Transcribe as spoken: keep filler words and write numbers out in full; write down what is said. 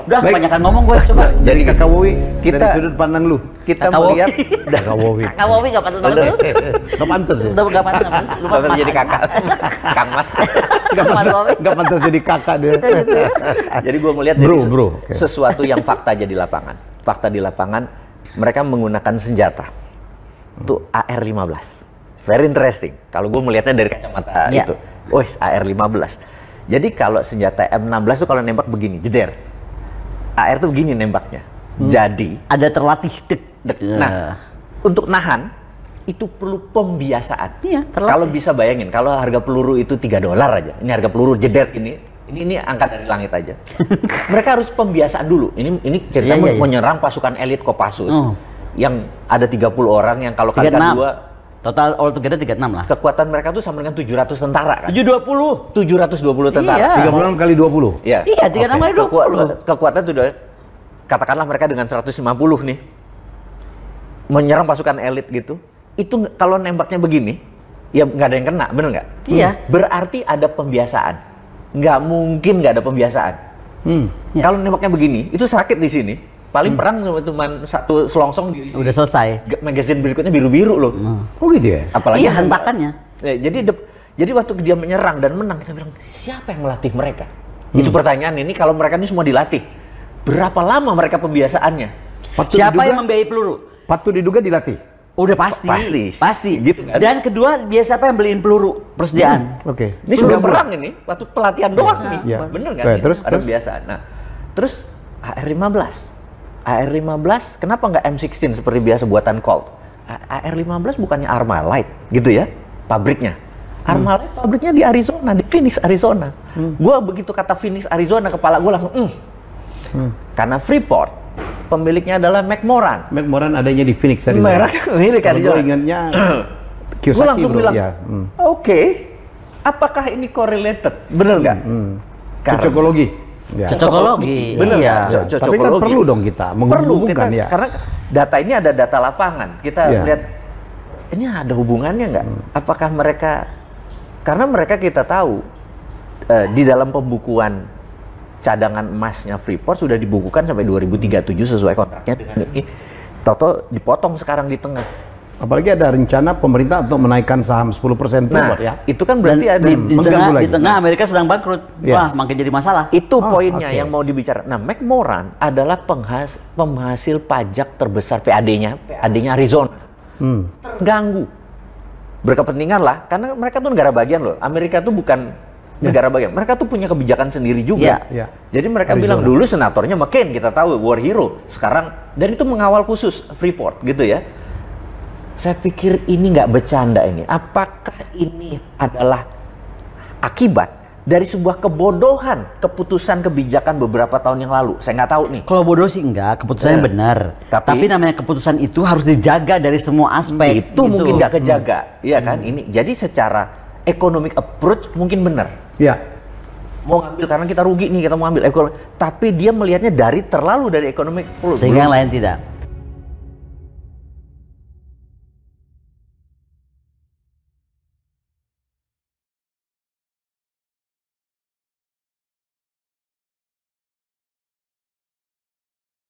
Udah, kebanyakan ngomong gue, coba. Jadi Kakak Wowi, kita dari sudut pandang lu. Kita Kakak melihat Kakak Wowi. Kakak Wowi nggak pantas banget lu. Nggak pantas ya? Udah nggak pantas, nggak pantas. Lupa Pantas Mas jadi aja. kakak. Kang Mas. Nggak pantas, nggak pantas jadi kakak dia. Jadi gue melihat Bro, dari bro, oke. sesuatu yang fakta jadi lapangan. Fakta di lapangan, mereka menggunakan senjata. Itu A R lima belas. Very interesting. Kalau gue melihatnya dari kacamata Ya. itu. Oh, A R lima belas. Jadi kalau senjata M enam belas itu kalau nembak begini, jeder. A R tuh begini nembaknya. Hmm. Jadi Ada terlatih dek. dek. Nah, untuk nahan itu perlu pembiasaan. Iya, terlatih. Kalau bisa bayangin, kalau harga peluru itu tiga dolar aja. Ini harga peluru jeder ini. Ini ini angkat dari langit aja. Mereka harus pembiasaan dulu. Ini ini cerita Iya, iya, iya. menyerang pasukan elit Kopassus. Oh. Yang ada tiga puluh orang yang kalau kali tiga puluh enam. dua Total all together tiga puluh enam lah. kekuatan mereka tuh sama dengan tujuh ratus tentara kan. tujuh dua puluh. tujuh ratus dua puluh tentara. Iya. tiga puluh enam kali dua puluh. Iya. Iya, tiga puluh enam kali dua puluh. Kekuatan, kekuatan itu udah, katakanlah mereka dengan seratus lima puluh nih menyerang pasukan elit gitu. Itu nge- kalau nembaknya begini, ya nggak ada yang kena, bener nggak? Iya. Berarti ada pembiasaan. Nggak mungkin nggak ada pembiasaan. Hmm. Ya. Kalau nembaknya begini, itu sakit di sini. Paling perang cuma satu selongsong di Udah selesai. G- magazine berikutnya biru-biru loh. Oh gitu ya? Apalagi Iya, hentakannya. Ya, jadi de- jadi waktu dia menyerang dan menang, kita bilang siapa yang melatih mereka? Itu pertanyaan ini. Kalau mereka ini semua dilatih, berapa lama mereka pembiasaannya? Patut Siapa diduga, yang membiayai peluru? patut diduga dilatih. Udah pasti. Pasti. Pasti. Gitu kan? Dan kedua, dia siapa yang beliin peluru persediaan? Oke. Ini sudah perang ini, waktu pelatihan doang nih, Iya. bener kan? Oke, Ini terus, ada terus? biasa. Nah, terus A R lima belas, A R lima belas, kenapa nggak M enam belas seperti biasa buatan Colt? A R lima belas bukannya Armalite, gitu ya, pabriknya. Armalite pabriknya di Arizona, di Phoenix, Arizona. Gua begitu kata Phoenix, Arizona, kepala gua langsung, mm. Karena Freeport, pemiliknya adalah McMoran. McMoran adanya di Phoenix, Arizona. Merah milik Kalau gue Arizona. ingatnya Gue Kiyosaki langsung bro. bilang, Ya. Hmm. oke, apakah ini correlated? Bener nggak? Hmm. Karena- Cocokologi. Ya. Cocokologi. Bener Iya. nggak? Ya, Co- tapi kan cocokologi. perlu dong kita Perlu menghubungkan kita, ya. karena data ini ada data lapangan. Kita Ya. lihat ini ada hubungannya nggak? Hmm. Apakah mereka? Karena mereka kita tahu eh, di dalam pembukuan cadangan emasnya Freeport sudah dibukukan sampai dua ribu tiga puluh tujuh sesuai kontraknya dengan ini. Toto dipotong sekarang di tengah. Apalagi ada rencana pemerintah untuk menaikkan saham sepuluh persen Nah, Freeport ya. itu kan Dan berarti ada di, di mengganggu tengah, lagi. di tengah Amerika sedang bangkrut. Iya. Wah, makin jadi masalah. Itu Oh, poinnya oke. yang mau dibicarakan. Nah, McMoran adalah penghas, penghasil pajak terbesar P A D-nya, P A D-nya Arizona. Hmm. Terganggu. Berkepentingan lah, karena mereka tuh negara bagian loh. Amerika tuh bukan negara bagian. Mereka tuh punya kebijakan sendiri juga. Ya, ya. Jadi mereka Arizona. bilang dulu senatornya McCain, kita tahu war hero. Sekarang dan itu mengawal khusus Freeport gitu ya. Saya pikir ini nggak bercanda ini. Apakah ini adalah akibat dari sebuah kebodohan keputusan kebijakan beberapa tahun yang lalu? Saya nggak tahu nih. Kalau bodoh sih enggak, keputusannya Eh, benar. tapi- Tapi, namanya keputusan itu harus dijaga dari semua aspek. Itu gitu. mungkin nggak kejaga, iya kan? Ini jadi secara economic approach mungkin benar. Ya. Mau ngambil karena kita rugi nih, kita mau ambil ekonomi. Tapi dia melihatnya dari terlalu dari economic approach. Sehingga yang lain tidak.